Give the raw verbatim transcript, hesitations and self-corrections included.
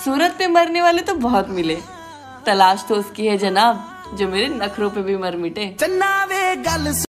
सूरत पे मरने वाले तो बहुत मिले, तलाश तो उसकी है जनाब जो मेरे नखरों पे भी मर मिटे।